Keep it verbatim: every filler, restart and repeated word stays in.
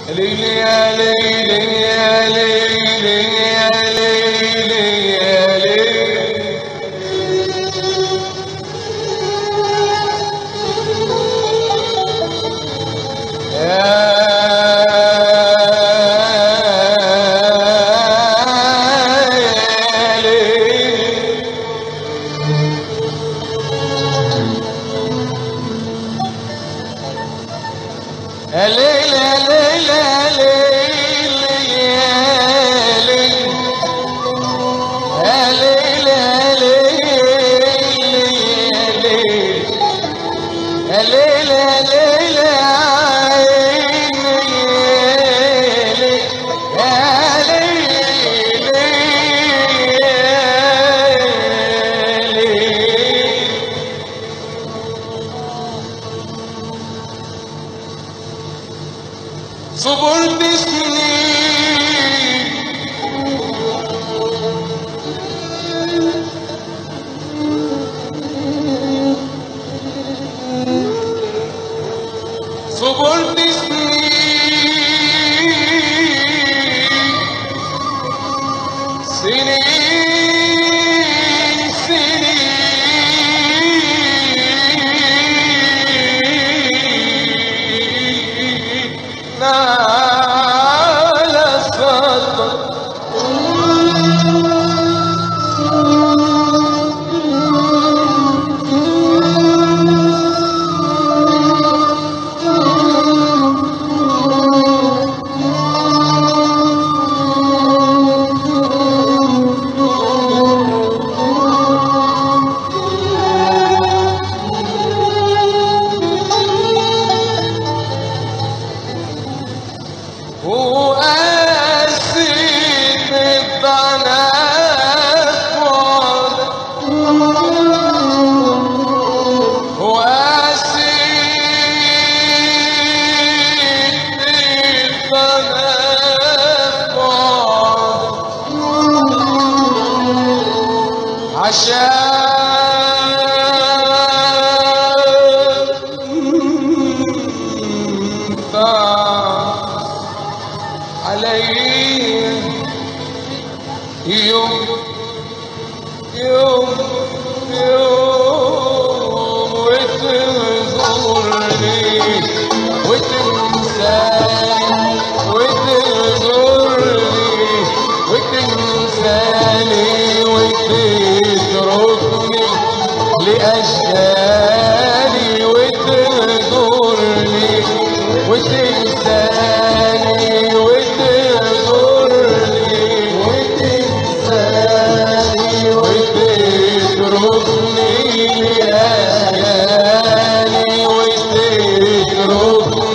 ليلي يا ليلي يا ليلي يا ليلي يا ليلي يا ليلي يا ليلي يا ليلي يا ليلي صبرت سنين صبرت سنين سنين سنين على صدر وقاسيت الضنات وقاسيت الضنات عشان علي يوم يوم يوم وتزورني وتنساني وتزورني وتنساني وتتركني لأشجاري وتزورني وتنساني وتزورني وتنساني وتتركني لأشجاري وتتركني